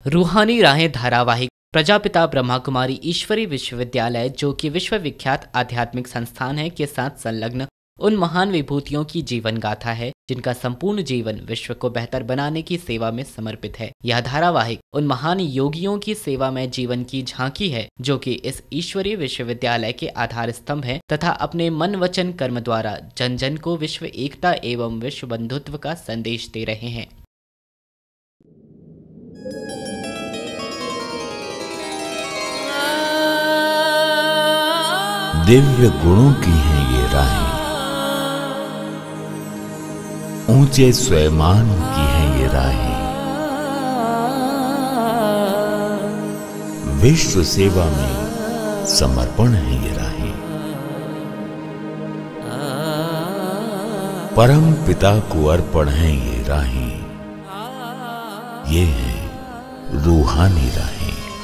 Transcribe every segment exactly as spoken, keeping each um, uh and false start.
रूहानी राहें धारावाहिक प्रजापिता ब्रह्मा कुमारी ईश्वरी विश्वविद्यालय, जो कि विश्वविख्यात आध्यात्मिक संस्थान है, के साथ संलग्न उन महान विभूतियों की जीवन गाथा है जिनका संपूर्ण जीवन विश्व को बेहतर बनाने की सेवा में समर्पित है। यह धारावाहिक उन महान योगियों की सेवा में जीवन की झांकी है जो कि इस ईश्वरीय विश्वविद्यालय के आधार स्तंभ है तथा अपने मन वचन कर्म द्वारा जन जन को विश्व एकता एवं विश्व बंधुत्व का संदेश दे रहे हैं। दिव्य गुणों की हैं ये राहें, ऊंचे स्वयमान की हैं ये राहें, विश्व सेवा में समर्पण है ये राहें, परम पिता को अर्पण है ये राहें, ये हैं रूहानी राहें।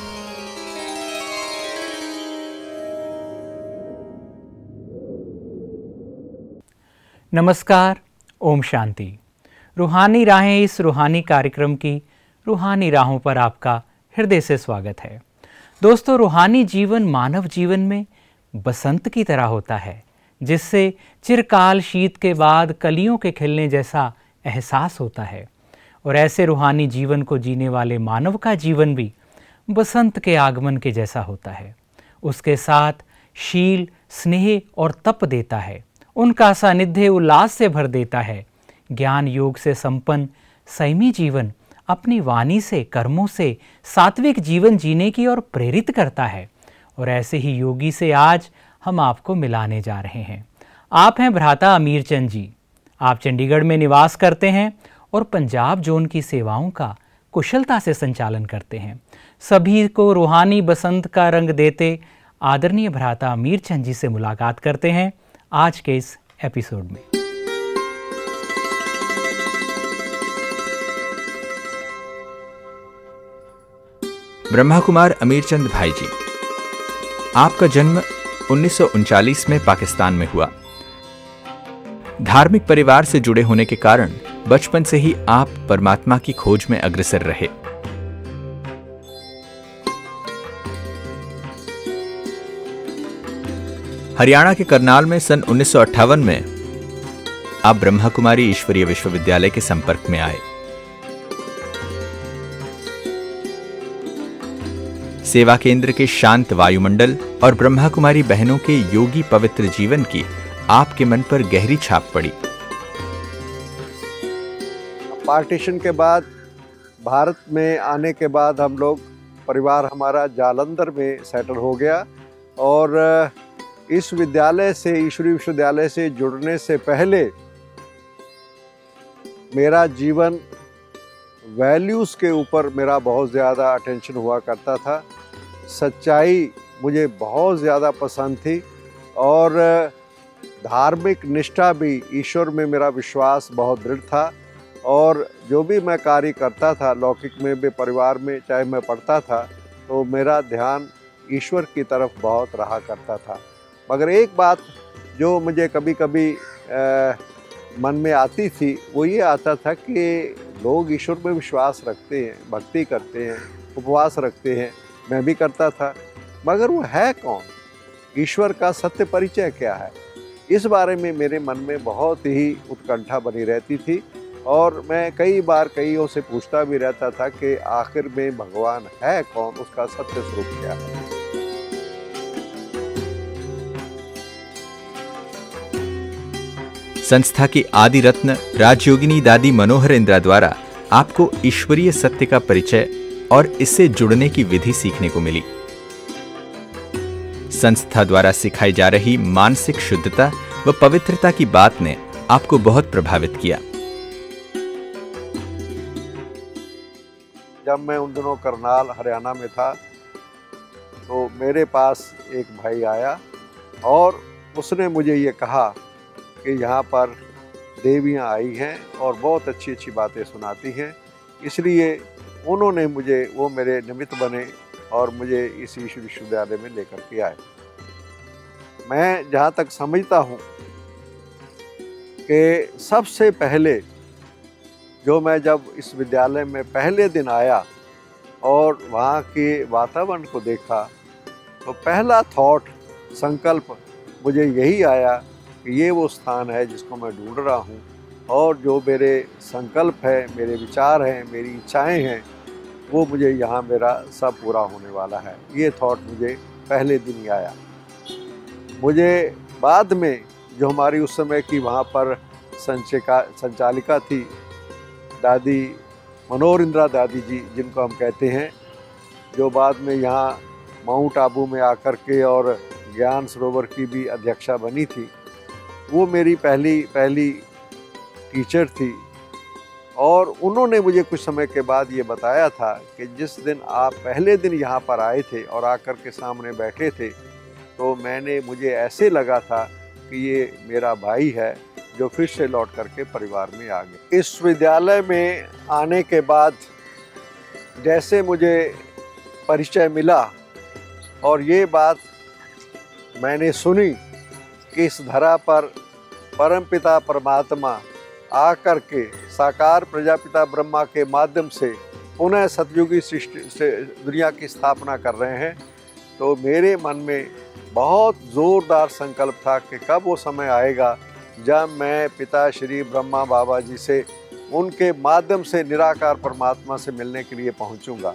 नमस्कार, ओम शांति। रूहानी राहें इस रूहानी कार्यक्रम की रूहानी राहों पर आपका हृदय से स्वागत है। दोस्तों, रूहानी जीवन मानव जीवन में बसंत की तरह होता है, जिससे चिरकाल शीत के बाद कलियों के खिलने जैसा एहसास होता है। और ऐसे रूहानी जीवन को जीने वाले मानव का जीवन भी बसंत के आगमन के जैसा होता है। उसके साथ शील, स्नेह और तप देता है। उनका सानिध्य उल्लास से भर देता है। ज्ञान योग से संपन्न संयमी जीवन अपनी वाणी से, कर्मों से सात्विक जीवन जीने की ओर प्रेरित करता है। और ऐसे ही योगी से आज हम आपको मिलाने जा रहे हैं। आप हैं भ्राता अमीर चंद जी। आप चंडीगढ़ में निवास करते हैं और पंजाब जोन की सेवाओं का कुशलता से संचालन करते हैं। सभी को रूहानी बसंत का रंग देते आदरणीय भ्राता अमीर चंद जी से मुलाकात करते हैं आज के इस एपिसोड में। ब्रह्मा कुमार अमीरचंद भाई जी, आपका जन्म उन्नीस सौ उनचालीस में पाकिस्तान में हुआ। धार्मिक परिवार से जुड़े होने के कारण बचपन से ही आप परमात्मा की खोज में अग्रसर रहे। हरियाणा के करनाल में सन उन्नीस सौ अट्ठावन में आप ब्रह्मा कुमारी ईश्वरीय विश्वविद्यालय के संपर्क में आए। सेवा केंद्र के शांत वायुमंडल और ब्रह्मा कुमारी बहनों के योगी पवित्र जीवन की आपके मन पर गहरी छाप पड़ी। पार्टीशन के बाद भारत में आने के बाद हम लोग परिवार हमारा जालंधर में सेटल हो गया। और इस विद्यालय से, ईश्वरीय विश्वविद्यालय से जुड़ने से पहले मेरा जीवन वैल्यूज़ के ऊपर मेरा बहुत ज़्यादा अटेंशन हुआ करता था। सच्चाई मुझे बहुत ज़्यादा पसंद थी और धार्मिक निष्ठा भी, ईश्वर में मेरा विश्वास बहुत दृढ़ था। और जो भी मैं कार्य करता था लौकिक में भी, परिवार में चाहे मैं पढ़ता था, तो मेरा ध्यान ईश्वर की तरफ बहुत रहा करता था। मगर एक बात जो मुझे कभी कभी आ, मन में आती थी, वो ये आता था कि लोग ईश्वर में विश्वास रखते हैं, भक्ति करते हैं, उपवास रखते हैं, मैं भी करता था, मगर वो है कौन? ईश्वर का सत्य परिचय क्या है? इस बारे में मेरे मन में बहुत ही उत्कंठा बनी रहती थी। और मैं कई बार कईयों से पूछता भी रहता था कि आखिर में भगवान है कौन, उसका सत्य स्वरूप क्या है? संस्था की आदि रत्न राजयोगिनी दादी मनोहर इंदिरा द्वारा आपको ईश्वरीय सत्य का परिचय और इससे जुड़ने की विधि सीखने को मिली। संस्था द्वारा सिखाई जा रही मानसिक शुद्धता व पवित्रता की बात ने आपको बहुत प्रभावित किया। जब मैं उन दिनों करनाल हरियाणा में था, तो मेरे पास एक भाई आया और उसने मुझे ये कहा कि यहाँ पर देवियाँ आई हैं और बहुत अच्छी अच्छी बातें सुनाती हैं। इसलिए उन्होंने मुझे, वो मेरे निमित्त बने और मुझे इस ईश्वर विश्वविद्यालय में लेकर के आए। मैं जहाँ तक समझता हूँ कि सबसे पहले जो मैं जब इस विद्यालय में पहले दिन आया और वहाँ के वातावरण को देखा तो पहला थॉट, संकल्प मुझे यही आया कि ये वो स्थान है जिसको मैं ढूंढ रहा हूँ, और जो मेरे संकल्प है, मेरे विचार हैं, मेरी इच्छाएं हैं, वो मुझे यहाँ मेरा सब पूरा होने वाला है। ये थॉट मुझे पहले दिन ही आया। मुझे बाद में जो हमारी उस समय की वहाँ पर संचिका संचालिका थी, दादी मनोहर इंदिरा दादी जी जिनको हम कहते हैं, जो बाद में यहाँ माउंट आबू में आकर के और ज्ञान सरोवर की भी अध्यक्षा बनी थी, वो मेरी पहली पहली टीचर थी। और उन्होंने मुझे कुछ समय के बाद ये बताया था कि जिस दिन आप पहले दिन यहाँ पर आए थे और आकर के सामने बैठे थे, तो मैंने मुझे ऐसे लगा था कि ये मेरा भाई है जो फिर से लौट करके परिवार में आ गए। इस विद्यालय में आने के बाद जैसे मुझे परिचय मिला और ये बात मैंने सुनी कि इस धरा पर परमपिता परमात्मा आकर के साकार प्रजापिता ब्रह्मा के माध्यम से पुनः सतयुगी सृष्टि से दुनिया की स्थापना कर रहे हैं, तो मेरे मन में बहुत ज़ोरदार संकल्प था कि कब वो समय आएगा जब मैं पिता श्री ब्रह्मा बाबा जी से उनके माध्यम से निराकार परमात्मा से मिलने के लिए पहुंचूंगा।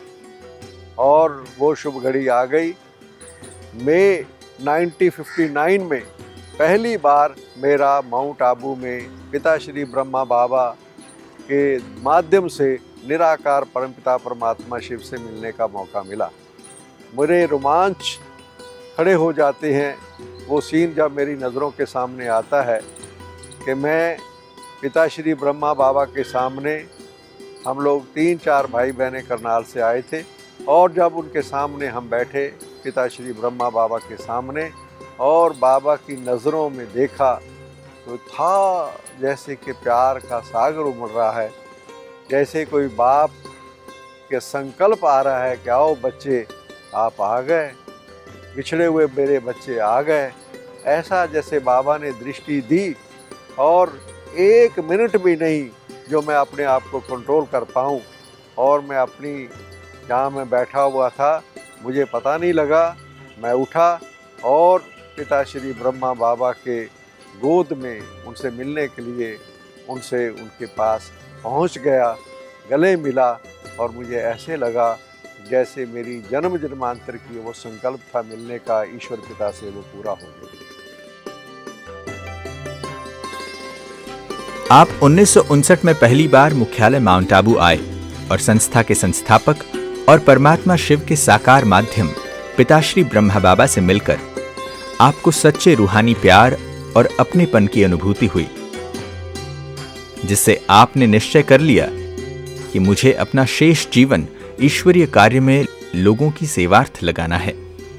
और वो शुभ घड़ी आ गई। मई उन्नीस सौ उनसठ में पहली बार मेरा माउंट आबू में पिता श्री ब्रह्मा बाबा के माध्यम से निराकार परमपिता परमात्मा शिव से मिलने का मौका मिला। मेरे रोमांच खड़े हो जाते हैं वो सीन जब मेरी नज़रों के सामने आता है कि मैं पिता श्री ब्रह्मा बाबा के सामने, हम लोग तीन चार भाई बहनें करनाल से आए थे, और जब उनके सामने हम बैठे पिता श्री ब्रह्मा बाबा के सामने और बाबा की नज़रों में देखा, तो था जैसे कि प्यार का सागर उमड़ रहा है, जैसे कोई बाप के संकल्प आ रहा है कि आओ बच्चे आप आ गए, बिछड़े हुए मेरे बच्चे आ गए। ऐसा जैसे बाबा ने दृष्टि दी और एक मिनट भी नहीं जो मैं अपने आप को कंट्रोल कर पाऊँ, और मैं अपनी जहाँ मैं बैठा हुआ था मुझे पता नहीं लगा, मैं उठा और पिता श्री ब्रह्मा बाबा के गोद में उनसे मिलने के लिए उनसे उनके पास पहुंच गया, गले मिला, और मुझे ऐसे लगा जैसे मेरी जन्म जन्मांतर की वो संकल्प था मिलने का ईश्वर पिता से, वो पूरा हो गया। आप उन्नीस सौ उनसठ में पहली बार मुख्यालय माउंट आबू आए और संस्था के संस्थापक और परमात्मा शिव के साकार माध्यम पिताश्री ब्रह्मा बाबा से मिलकर आपको सच्चे रूहानी प्यार और अपनेपन की अनुभूति हुई, जिससे आपने निश्चय कर लिया कि मुझे अपना शेष जीवन ईश्वरीय कार्य में लोगों की सेवार्थ लगाना है।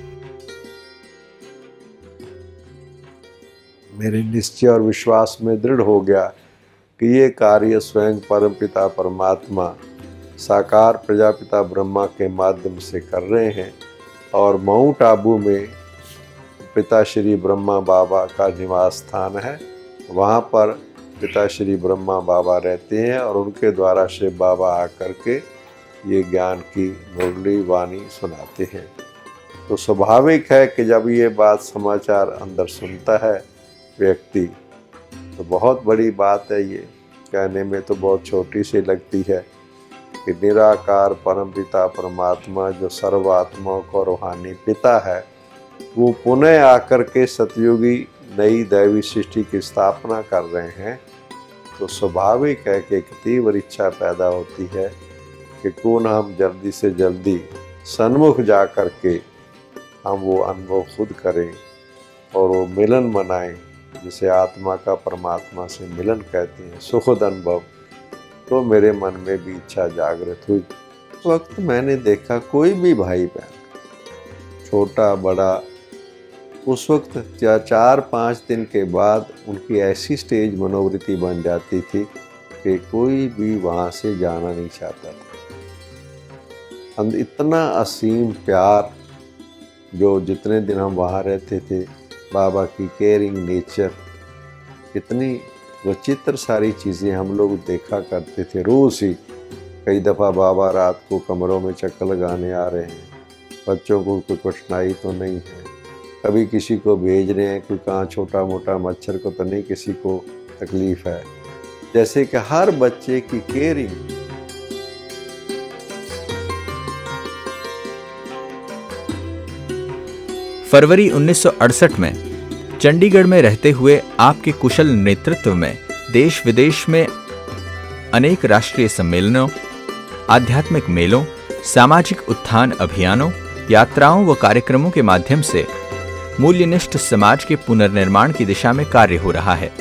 मेरे निश्चय और विश्वास में दृढ़ हो गया कि ये कार्य स्वयं परमपिता परमात्मा साकार प्रजापिता ब्रह्मा के माध्यम से कर रहे हैं, और माउंट आबू में पिता श्री ब्रह्मा बाबा का निवास स्थान है। वहाँ पर पिता श्री ब्रह्मा बाबा रहते हैं और उनके द्वारा शिव बाबा आकर के ये ज्ञान की मुरली वाणी सुनाते हैं। तो स्वाभाविक है कि जब ये बात समाचार अंदर सुनता है व्यक्ति, तो बहुत बड़ी बात है। ये कहने में तो बहुत छोटी सी लगती है कि निराकार परमपिता परमात्मा जो सर्वात्माओं का रूहानी पिता है, वो पुनः आकर के सतयुगी नई दैवी सृष्टि की स्थापना कर रहे हैं। तो स्वाभाविक है कि एक तीव्र इच्छा पैदा होती है कि क्यों न हम जल्दी से जल्दी सन्मुख जा कर के हम वो अनुभव खुद करें और वो मिलन मनाएं, जिसे आत्मा का परमात्मा से मिलन कहते हैं, सुखद अनुभव। तो मेरे मन में भी इच्छा जागृत हुई। उस वक्त मैंने देखा कोई भी भाई बहन, छोटा बड़ा, उस वक्त चार चार पाँच दिन के बाद उनकी ऐसी स्टेज मनोवृत्ति बन जाती थी कि कोई भी वहाँ से जाना नहीं चाहता था। इतना असीम प्यार, जो जितने दिन हम वहाँ रहते थे, बाबा की केयरिंग नेचर, इतनी विचित्र सारी चीज़ें हम लोग देखा करते थे रोज़ ही। कई दफ़ा बाबा रात को कमरों में चक्कर लगाने आ रहे हैं। बच्चों को कोई कठिनाई तो नहीं है, कभी किसी को भेज रहे हैं, कोई कहाँ छोटा मोटा मच्छर को तो नहीं किसी को तकलीफ़ है। जैसे कि हर बच्चे की केयरिंग। फरवरी उन्नीस सौ अड़सठ में चंडीगढ़ में रहते हुए आपके कुशल नेतृत्व में देश विदेश में अनेक राष्ट्रीय सम्मेलनों, आध्यात्मिक मेलों, सामाजिक उत्थान अभियानों, यात्राओं व कार्यक्रमों के माध्यम से मूल्यनिष्ठ समाज के पुनर्निर्माण की दिशा में कार्य हो रहा है।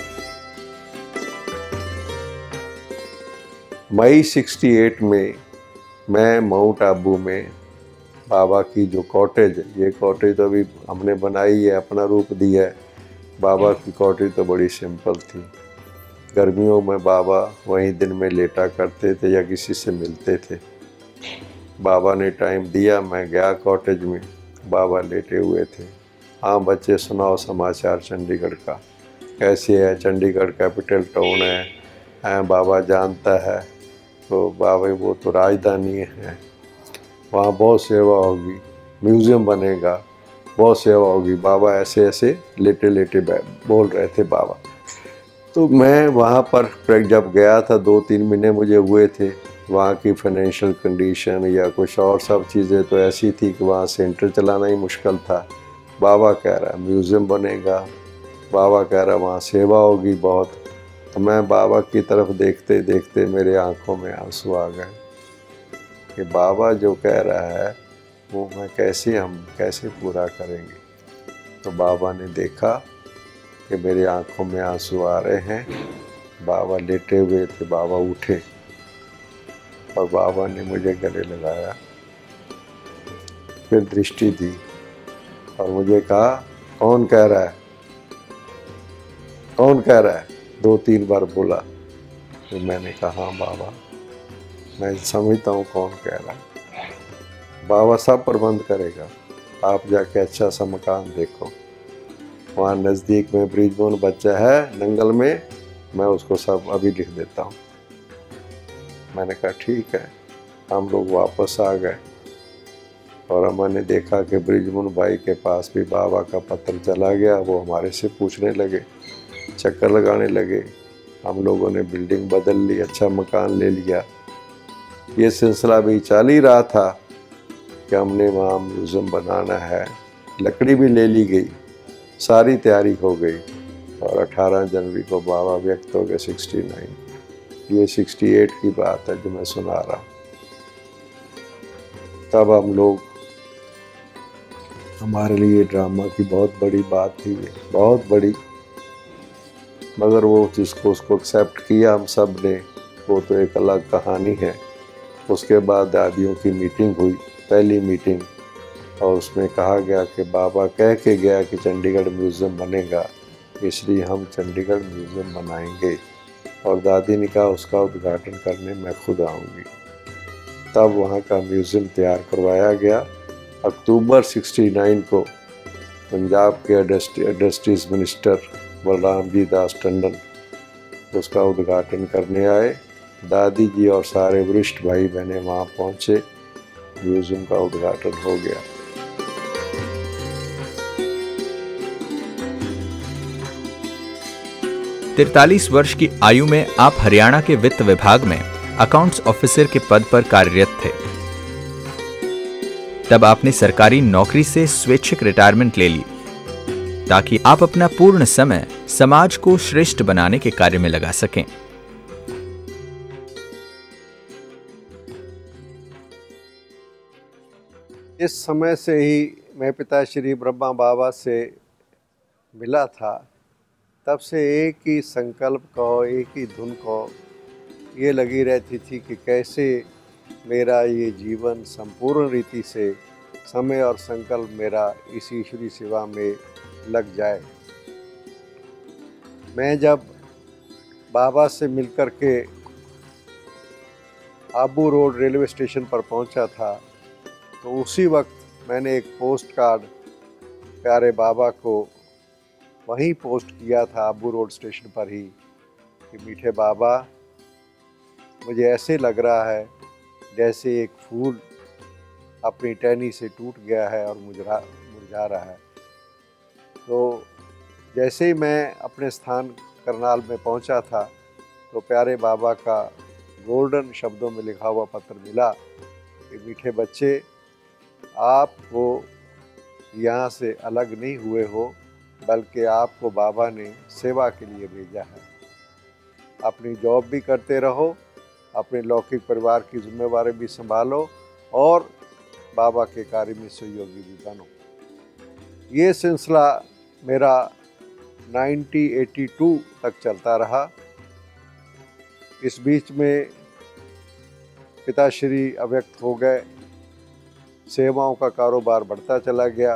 मई अड़सठ में मैं माउंट आबू में बाबा की जो कॉटेज, ये कॉटेज तो अभी हमने बनाई है, अपना रूप दिया है। बाबा की कॉटेज तो बड़ी सिंपल थी। गर्मियों में बाबा वहीं दिन में लेटा करते थे या किसी से मिलते थे। बाबा ने टाइम दिया, मैं गया कॉटेज में, बाबा लेटे हुए थे। हाँ बच्चे सुनाओ समाचार चंडीगढ़ का, कैसे है? चंडीगढ़ कैपिटल टाउन है, हैं बाबा जानता है। तो बाबा वो तो राजधानी है, वहाँ बहुत सेवा होगी, म्यूज़ियम बनेगा, बहुत सेवा होगी। बाबा ऐसे ऐसे लेटे लेटे बोल रहे थे बाबा। तो मैं वहाँ पर जब गया था, दो तीन महीने मुझे हुए थे। वहाँ की फाइनेंशियल कंडीशन या कुछ और सब चीज़ें तो ऐसी थी कि वहाँ सेंटर चलाना ही मुश्किल था। बाबा कह रहा म्यूज़ियम बनेगा, बाबा कह रहा वहाँ सेवा होगी बहुत। तो मैं बाबा की तरफ देखते देखते मेरे आंखों में आंसू आ गए कि बाबा जो कह रहा है वो मैं कैसे हम कैसे पूरा करेंगे। तो बाबा ने देखा कि मेरे आंखों में आंसू आ रहे हैं। बाबा लेटे हुए थे, बाबा उठे और बाबा ने मुझे गले लगाया, फिर दृष्टि दी और मुझे कहा कौन कह रहा है, कौन कह रहा है? दो तीन बार बोला। फिर मैंने कहा हाँ बाबा, मैं समझता हूँ कौन कह रहा है। बाबा सब प्रबंध करेगा, आप जाके अच्छा सा मकान देखो। वहाँ नज़दीक में ब्रिजबोन बच्चा है नंगल में, मैं उसको सब अभी लिख देता हूँ। मैंने कहा ठीक है। हम लोग वापस आ गए और हमने देखा कि ब्रिजबोन भाई के पास भी बाबा का पत्र चला गया। वो हमारे से पूछने लगे, चक्कर लगाने लगे। हम लोगों ने बिल्डिंग बदल ली, अच्छा मकान ले लिया। ये सिलसिला भी चल ही रहा था कि हमने वहाँ म्यूज़ियम बनाना है। लकड़ी भी ले ली गई, सारी तैयारी हो गई और अठारह जनवरी को बाबा व्यक्त हो गए उनहत्तर। ये अड़सठ की बात है जो मैं सुना रहा हूँ। तब हम लोग, हमारे लिए ड्रामा की बहुत बड़ी बात थी, ये बहुत बड़ी, मगर वो जिसको उसको एक्सेप्ट किया हम सब ने, वो तो एक अलग कहानी है। उसके बाद दादियों की मीटिंग हुई, पहली मीटिंग, और उसमें कहा गया कि बाबा कह के गया कि चंडीगढ़ म्यूज़ियम बनेगा, इसलिए हम चंडीगढ़ म्यूज़ियम बनाएंगे। और दादी ने कहा उसका उद्घाटन करने मैं खुद आऊँगी। तब वहाँ का म्यूज़ियम तैयार करवाया गया। अक्टूबर उनहत्तर को पंजाब के इंडस्ट्रीज मिनिस्टर बलराम जी दास टंडन उसका उद्घाटन करने आए। दादी जी और सारे वरिष्ठ भाई बहने वहाँ पहुँचे, म्यूज़ियम का उद्घाटन हो गया। तिरतालीस वर्ष की आयु में आप हरियाणा के वित्त विभाग में अकाउंट्स ऑफिसर के पद पर कार्यरत थे। तब आपने सरकारी नौकरी से स्वैच्छिक रिटायरमेंट ले ली ताकि आप अपना पूर्ण समय समाज को श्रेष्ठ बनाने के कार्य में लगा सकें। इस समय से ही मैं पिताश्री ब्रह्मा बाबा से मिला था। तब से एक ही संकल्प कहो, एक ही धुन कहो, ये लगी रहती थी कि कैसे मेरा ये जीवन संपूर्ण रीति से समय और संकल्प मेरा इस ईश्वरी सेवा में लग जाए। मैं जब बाबा से मिलकर के आबू रोड रेलवे स्टेशन पर पहुंचा था, तो उसी वक्त मैंने एक पोस्ट कार्ड प्यारे बाबा को वहीं पोस्ट किया था, आबू रोड स्टेशन पर ही, कि मीठे बाबा, मुझे ऐसे लग रहा है जैसे एक फूल अपनी टहनी से टूट गया है और मुरझा मुरझा रहा है। तो जैसे ही मैं अपने स्थान करनाल में पहुंचा था तो प्यारे बाबा का गोल्डन शब्दों में लिखा हुआ पत्र मिला कि मीठे बच्चे, आपको यहाँ से अलग नहीं हुए हो, बल्कि आपको बाबा ने सेवा के लिए भेजा है। अपनी जॉब भी करते रहो, अपने लौकिक परिवार की जिम्मेवारी भी संभालो और बाबा के कार्य में सहयोगी भी बनो। ये सिलसिला मेरा उन्नीस बयासी तक चलता रहा। इस बीच में पिताश्री अव्यक्त हो गए, सेवाओं का कारोबार बढ़ता चला गया।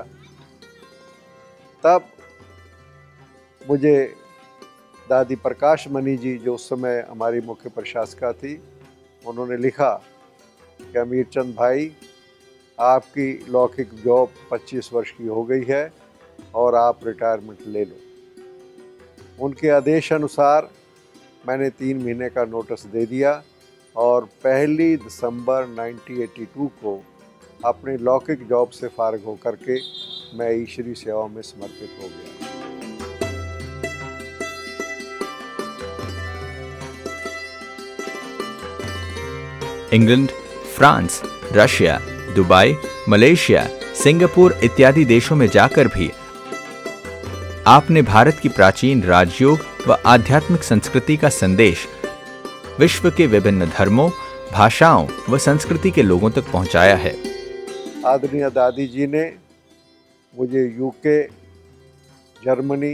तब मुझे दादी प्रकाश मणि जी, जो उस समय हमारी मुख्य प्रशासिका थी, उन्होंने लिखा कि अमीर चंद भाई, आपकी लौकिक जॉब पच्चीस वर्ष की हो गई है और आप रिटायरमेंट ले लो। उनके आदेश अनुसार मैंने तीन महीने का नोटिस दे दिया और पहली दिसंबर उन्नीस सौ बयासी को अपने लौकिक जॉब से फारिग होकर के मैं ईश्वरीय सेवा में समर्पित हो गया। England, France, Russia, Dubai, Malaysia, Singapore इत्यादि देशों में जाकर भी आपने भारत की प्राचीन राजयोग व आध्यात्मिक संस्कृति का संदेश विश्व के विभिन्न धर्मों, भाषाओं व संस्कृति के लोगों तक पहुंचाया है। आदरणीय दादी जी ने मुझे यूके, जर्मनी,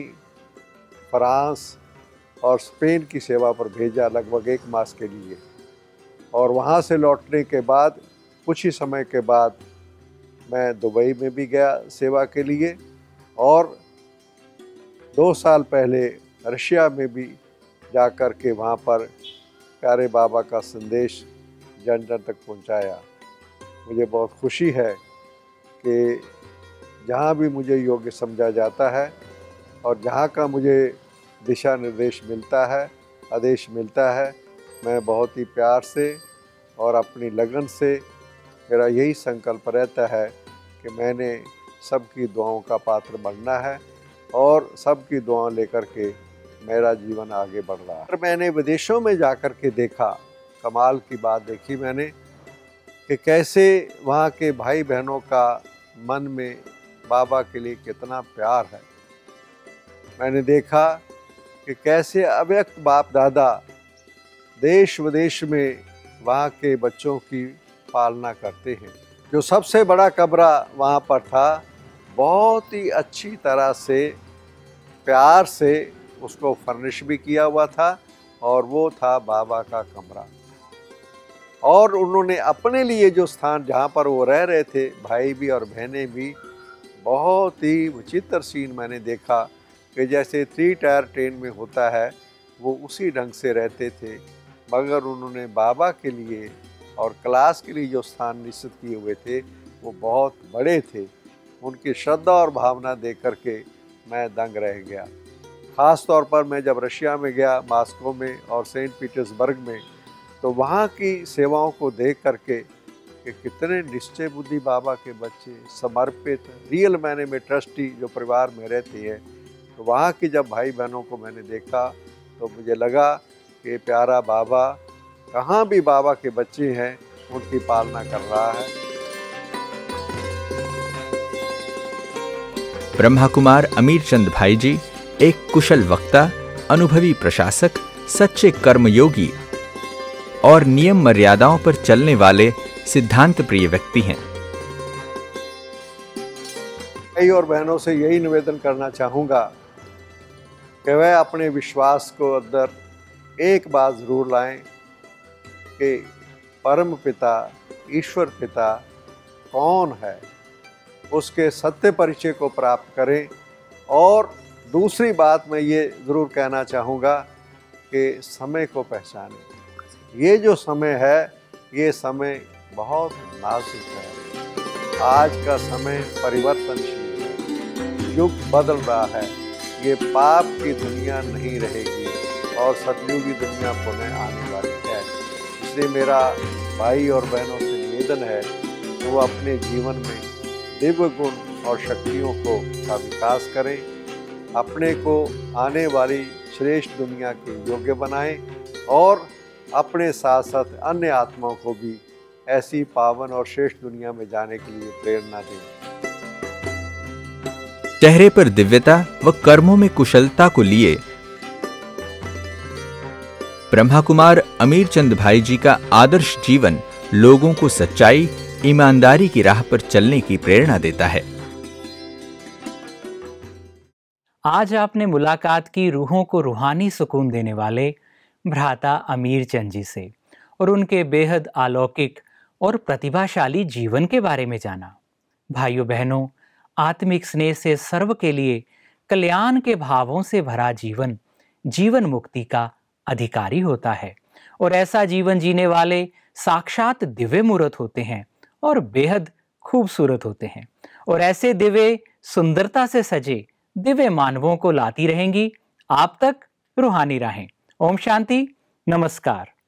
फ्रांस और स्पेन की सेवा पर भेजा लगभग एक मास के लिए, और वहाँ से लौटने के बाद कुछ ही समय के बाद मैं दुबई में भी गया सेवा के लिए, और दो साल पहले रशिया में भी जा कर के वहाँ पर प्यारे बाबा का संदेश जन जन तक पहुँचाया। मुझे बहुत खुशी है कि जहाँ भी मुझे योग्य समझा जाता है और जहाँ का मुझे दिशा निर्देश मिलता है, आदेश मिलता है, मैं बहुत ही प्यार से और अपनी लगन से, मेरा यही संकल्प रहता है कि मैंने सबकी दुआओं का पात्र बनना है और सबकी दुआएं लेकर के मेरा जीवन आगे बढ़ रहा है। मैंने विदेशों में जाकर के देखा, कमाल की बात देखी मैंने कि कैसे वहाँ के भाई बहनों का मन में बाबा के लिए कितना प्यार है। मैंने देखा कि कैसे अव्यक्त बाप दादा देश विदेश में वहाँ के बच्चों की पालना करते हैं। जो सबसे बड़ा कमरा वहाँ पर था, बहुत ही अच्छी तरह से प्यार से उसको फर्निश भी किया हुआ था, और वो था बाबा का कमरा। और उन्होंने अपने लिए जो स्थान जहाँ पर वो रह रहे थे, भाई भी और बहनें भी, बहुत ही विचित्र सीन मैंने देखा कि जैसे थ्री टायर ट्रेन में होता है, वो उसी ढंग से रहते थे, मगर उन्होंने बाबा के लिए और क्लास के लिए जो स्थान निश्चित किए हुए थे वो बहुत बड़े थे। उनकी श्रद्धा और भावना देख करके मैं दंग रह गया। ख़ास तौर पर मैं जब रशिया में गया, मॉस्को में और सेंट पीटर्सबर्ग में, तो वहाँ की सेवाओं को देख करके कि कितने निश्चय बुद्धि बाबा के बच्चे, समर्पित, रियल मायने में ट्रस्टी जो परिवार में रहते हैं, तो वहाँ की जब भाई बहनों को मैंने देखा तो मुझे लगा कि प्यारा बाबा कहाँ भी बाबा के बच्चे हैं, उनकी पालना कर रहा है। ब्रह्मा कुमार अमीर चंद भाई जी एक कुशल वक्ता, अनुभवी प्रशासक, सच्चे कर्मयोगी और नियम मर्यादाओं पर चलने वाले सिद्धांत प्रिय व्यक्ति हैं। भाई और बहनों से यही निवेदन करना चाहूँगा कि वह अपने विश्वास को अंदर एक बात ज़रूर लाएं कि परम पिता, ईश्वर पिता कौन है, उसके सत्य परिचय को प्राप्त करें। और दूसरी बात मैं ये ज़रूर कहना चाहूँगा कि समय को पहचानें। ये जो समय है, ये समय बहुत नाजुक है। आज का समय परिवर्तनशील है, युग बदल रहा है। ये पाप की दुनिया नहीं रहेगी और सतयुगी दुनिया पुनः आने वाली है। इसलिए मेरा भाई और बहनों से निवेदन है कि वो अपने जीवन में दिव्य गुण और शक्तियों को का विकास करें, अपने को आने वाली श्रेष्ठ दुनिया के योग्य बनाएं और अपने साथ साथ अन्य आत्माओं को भी ऐसी पावन और श्रेष्ठ दुनिया में जाने के लिए प्रेरणा दें। चेहरे पर दिव्यता व कर्मों में कुशलता को लिए ब्रह्मा कुमार अमीर चंद भाई जी का आदर्श जीवन लोगों को सच्चाई, ईमानदारी की राह पर चलने की प्रेरणा देता है। आज आपने मुलाकात की रूहों को रूहानी सुकून देने वाले भ्राता अमीर चंद जी से और उनके बेहद अलौकिक और प्रतिभाशाली जीवन के बारे में जाना। भाइयों बहनों, आत्मिक स्नेह से सर्व के लिए कल्याण के भावों से भरा जीवन जीवन मुक्ति का अधिकारी होता है और ऐसा जीवन जीने वाले साक्षात दिव्य मूर्त होते हैं और बेहद खूबसूरत होते हैं और ऐसे दिव्य सुंदरता से सजे दिव्य मानवों को लाती रहेंगी आप तक रूहानी राहें। ओम शांति, नमस्कार।